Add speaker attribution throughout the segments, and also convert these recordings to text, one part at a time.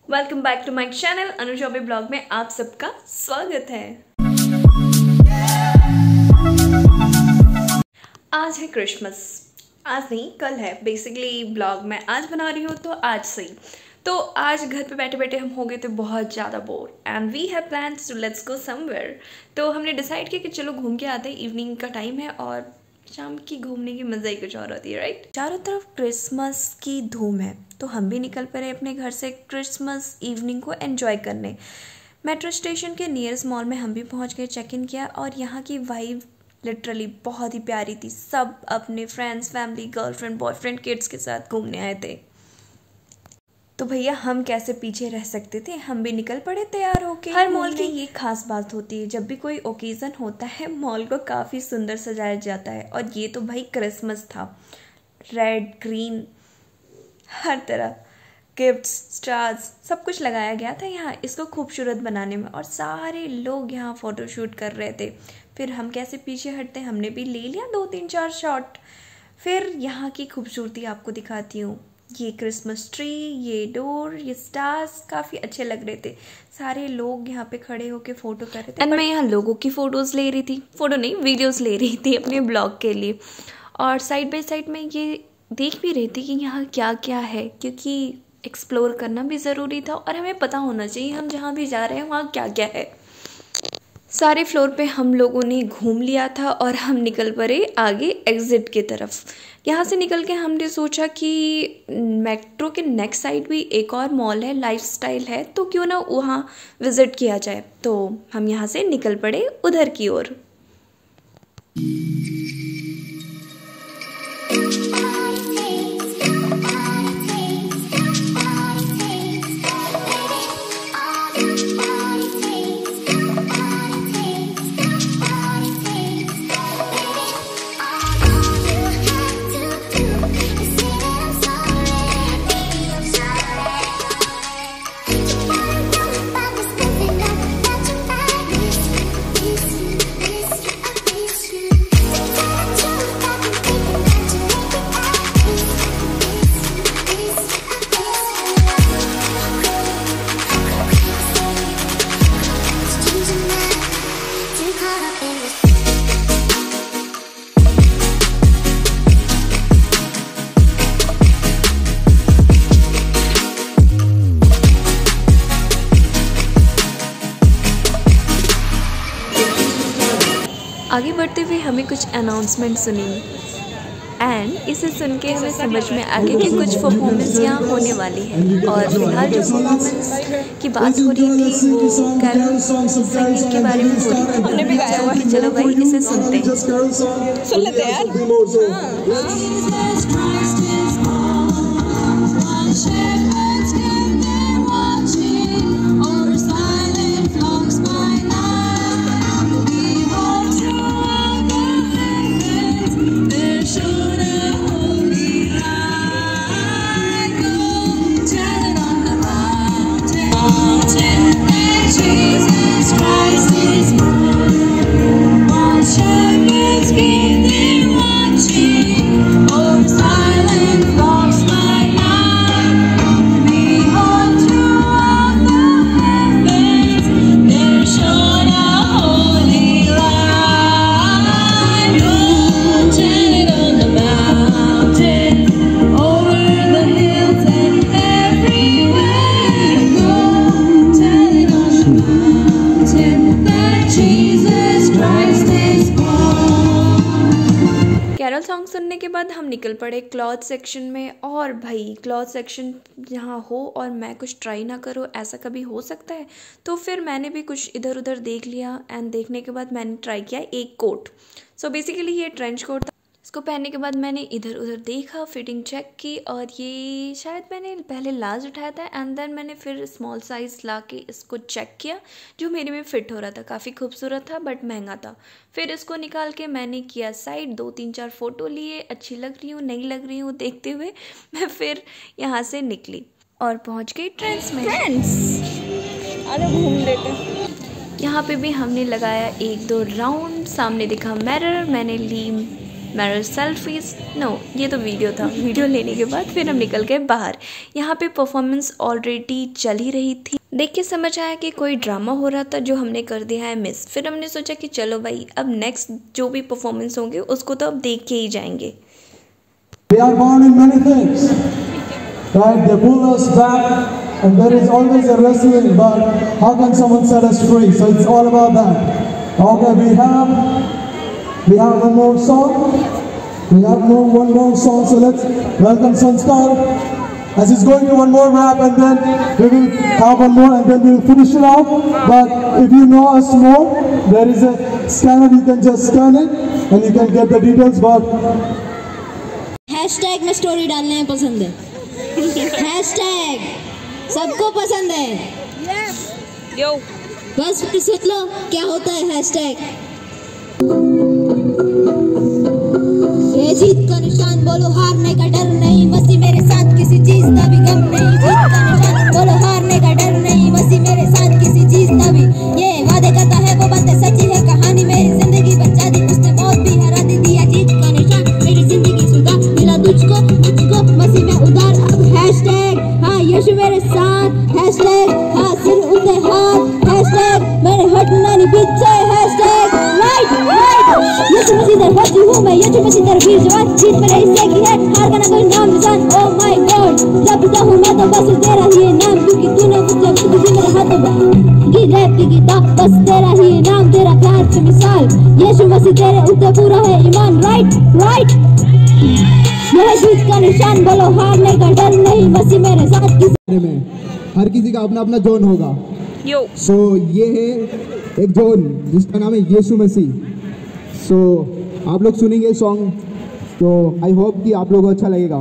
Speaker 1: Welcome back to my channel Anu Choubey blog में आप सबका स्वागत है। आज है क्रिसमस, आज नहीं कल है। बेसिकली ब्लॉग मैं आज बना रही हूँ तो आज से ही। तो आज घर पे बैठे बैठे हम हो गए थे बहुत ज़्यादा bore and we have plans to let's go somewhere. तो हमने डिसाइड किया कि चलो घूम के आते हैं, इवनिंग का टाइम है और शाम की घूमने की मज़ा ही कुछ और होती है, राइट। चारों तरफ क्रिसमस की धूम है तो हम भी निकल पड़े अपने घर से क्रिसमस इवनिंग को एंजॉय करने। मेट्रो स्टेशन के नियरेस्ट मॉल में हम भी पहुंच गए, चेक इन किया और यहाँ की वाइब लिटरली बहुत ही प्यारी थी। सब अपने friends, family, girlfriend, boyfriend, kids के साथ घूमने आए थे। तो भैया हम कैसे पीछे रह सकते थे, हम भी निकल पड़े तैयार होके। हर मॉल की ये खास बात होती है, जब भी कोई ओकेजन होता है मॉल को काफ़ी सुंदर सजाया जाता है और ये तो भाई क्रिसमस था। रेड, ग्रीन, हर तरह गिफ्ट्स, स्टार्स, सब कुछ लगाया गया था यहाँ इसको खूबसूरत बनाने में और सारे लोग यहाँ फ़ोटोशूट कर रहे थे। फिर हम कैसे पीछे हटते, हमने भी ले लिया 2-3-4 शॉट। फिर यहाँ की खूबसूरती आपको दिखाती हूँ। ये क्रिसमस ट्री, ये डोर, ये स्टार्स काफ़ी अच्छे लग रहे थे। सारे लोग यहाँ पे खड़े होके फ़ोटो कर रहे थे एंड मैं यहाँ लोगों की फ़ोटोज़ ले रही थी, फ़ोटो नहीं वीडियोज़ ले रही थी अपने ब्लॉग के लिए। और साइड बाय साइड में ये देख भी रही थी कि यहाँ क्या क्या है, क्योंकि एक्सप्लोर करना भी ज़रूरी था और हमें पता होना चाहिए हम जहाँ भी जा रहे हैं वहाँ क्या क्या है। सारे फ्लोर पे हम लोगों ने घूम लिया था और हम निकल पड़े आगे एग्ज़िट की तरफ। यहाँ से निकल के हमने सोचा कि मेट्रो के नेक्स्ट साइड भी एक और मॉल है, लाइफस्टाइल है, तो क्यों ना वहाँ विज़िट किया जाए। तो हम यहाँ से निकल पड़े उधर की ओर। आगे बढ़ते हुए हमें कुछ अनाउंसमेंट सुनी एंड इसे सुन के हमें समझ में आ गया कि कुछ परफॉर्मेंस यहाँ होने वाली है। और फिलहाल जो परफॉर्मेंस की बात हो रही थी वो कैरल संगीत के बारे में हो रही थी। हमने भी गाया हुआ है, चलो भाई इसे सुनते हैं, सुन लेते हैं कैरल सॉन्ग सुनने के बाद हम निकल पड़े क्लॉथ सेक्शन में। और भाई क्लॉथ सेक्शन जहाँ हो और मैं कुछ ट्राई ना करूँ, ऐसा कभी हो सकता है? तो फिर मैंने भी कुछ इधर उधर देख लिया एंड देखने के बाद मैंने ट्राई किया एक कोट। सो बेसिकली ये ट्रेंच कोट था। इसको पहनने के बाद मैंने इधर उधर देखा, फिटिंग चेक की और ये शायद मैंने पहले लार्ज उठाया था एंड देन मैंने फिर स्मॉल साइज़ ला के इसको चेक किया जो मेरे में फ़िट हो रहा था। काफ़ी खूबसूरत था बट महंगा था। फिर इसको निकाल के मैंने किया साइड, 2-3-4 फ़ोटो लिए, अच्छी लग रही हूँ नहीं लग रही हूँ देखते हुए मैं फिर यहाँ से निकली और पहुँच गई ट्रेंड्स में।
Speaker 2: आजा घूम लेते हैं।
Speaker 1: यहाँ पे भी हमने लगाया 1-2 राउंड। सामने दिखा मिरर, मैंने ली मैरिज सेल्फीज, नो ये तो वीडियो था। वीडियो लेने के बाद फिर हम निकल गए बाहर। यहाँ पे परफॉर्मेंस ऑलरेडी चल ही रही थी। देख के समझ आया कि कोई ड्रामा हो रहा था जो हमने कर दिया है मिस। फिर हमने सोचा कि चलो भाई अब नेक्स्ट जो भी परफॉर्मेंस होंगे उसको तो अब देख के ही जाएंगे।
Speaker 3: We are born in many things, right? They pull us back, and there is always a wrestling. But how can someone set us free? So it's all about that. Okay, we have one more song. We have one more song. So let's welcome Sanskar as he's going to one more rap, and then we will have one more, and then we will finish it off. But if you know us more, there is a scanner. You can just scan it, and you can get the details. But
Speaker 4: hashtag में story डालने में पसंद है। Hashtag सबको पसंद है।
Speaker 1: यो
Speaker 4: बस फिर सोच लो क्या होता है हैशटैग। ये जीत का निशान, बोलो हारने का डर नहीं, मसी मेरे साथ किसी चीज का भी गम नहीं। जीत का निशान, बोलो हारने का डर नहीं, मसी मेरे साथ किसी चीज का भी। ये वादे करता है वो बातें सच्ची है, कहानी मेरी जिंदगी बचा दी, उसने मौत भी हरा दी। दिया जीत का निशान, मेरी जिंदगी सुधार, मिला तुझको मुझको मसी में उधार। अब हैशटैग हाँ यीशु मेरे साथ, हैशटैग हाँ सिर उठे हाथ, हैशटैग मेरे हटना नहीं पीछे, हैशटैग राइट राइट। यीशु मसीह दर फौजी हूँ मैं, यीशु मसीह दर वीर जवान, जीत मेरे हिस्से की है, हार का ना कोई नाम निशान। ओह माय गॉड जब पिता हूँ मैं तो बस तेरा ही नाम, क्योंकि तूने मुझे खुद ही मेरे हाथों में की रैप की किताब, बस तेरा ही नाम, तेरा प्यार की मिसाल। यीशु मसीह तेरे ऊपर पूरा है ईमान, राइट राइट। यह जीत का निशान, बोलो हारने का डर नहीं, मसीह मेरे साथ किसी
Speaker 3: में हर किसी का अपना अपना जोन होगा।
Speaker 1: यो
Speaker 3: सो ये है एक जोन जिसका नाम है यीशु मसीह। सो आप लोग सुनेंगे सॉन्ग, तो आई होप कि आप लोगों को अच्छा लगेगा।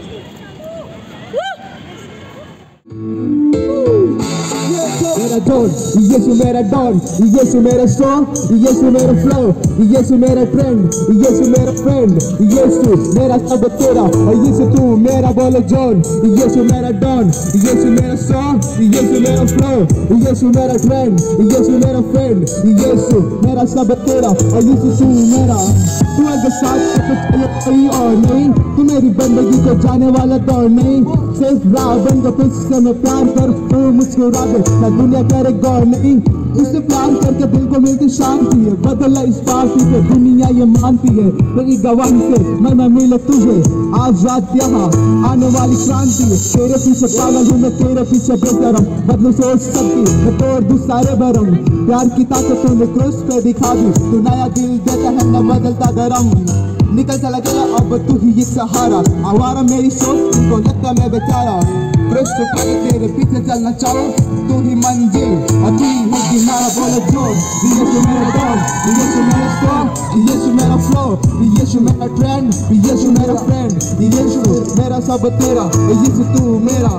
Speaker 3: मेरा जोन यीशु मेरा डॉन, यीशु मेरा सॉन्ग, यीशु मेरा फ्लो, यीशु मेरा ट्रेंड, यीशु मेरा फ्रेंड, यीशु मेरा सब तेरा और यीशु तू मेरा। बोलो जोन यीशु मेरा डॉन, यीशु मेरा सॉन्ग, यीशु मेरा फ्लो, यीशु मेरा ट्रेंड, यीशु मेरा फ्रेंड, यीशु मेरा सब तेरा और यीशु तू मेरा। तू अगर साथ कोई और नहीं, तू मेरी बंदगी को जाने वाला दौर नहीं, सिर्फ राह बन के तुझसे मैं प्यार कर, तू मुस्कुरा दे ना दुनिया करे गौर नहीं। उससे प्यार करके दिल को मिलती शांति है, बदला इस पार्टी पे दुनिया ये मानती है। तेरी गवाही से मैं मिले तुझे, आज रात यहाँ आने वाली क्रांति है। तेरे पीछे पागल हूँ मैं, तेरे पीछे बेशरम, बदलू सोच सबकी मैं, तोड़ दूँ सारे भरम। प्यार की ताकत तूने क्रूस पे दिखा दी, तू नया दिल देता है न बदलता गरम। निकल चला गया अब तू ही एक सहारा, आवारा मेरी सोच तुमको लगता मैं बेचारा। क्रूस उठा के तेरे पीछे चलना चाहो, तू ही मंजिल और तू ही किनारा। बोलो जोर यीशु मेरा डॉन, यीशु मेरा सॉन्ग, यीशु मेरा फ्लो, यीशु मेरा ट्रेंड, यीशु मेरा फ्रेंड, यीशु मेरा सब तेरा, यीशु तू मेरा।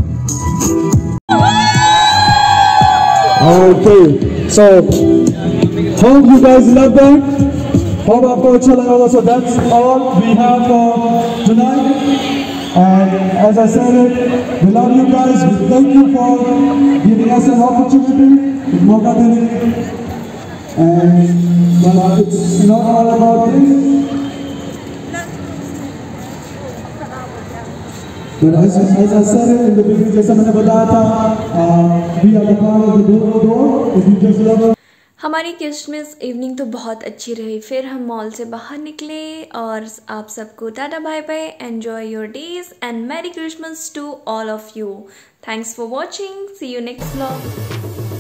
Speaker 3: Okay, so hope you guys love that. Hope आपको अच्छा लगा होगा। So that's all we have for tonight. And as I said it, we love you guys. We thank you for giving us an opportunity, मौका देने के। And but it's not all about this. But as I said it in the beginning, जैसा मैंने बताया था, we are the part of the door. If you just love us.
Speaker 1: हमारी Christmas evening तो बहुत अच्छी रही। फिर हम मॉल से बाहर निकले और आप सबको टाटा bye bye, enjoy your days and merry Christmas to all of you. Thanks for watching, see you next vlog.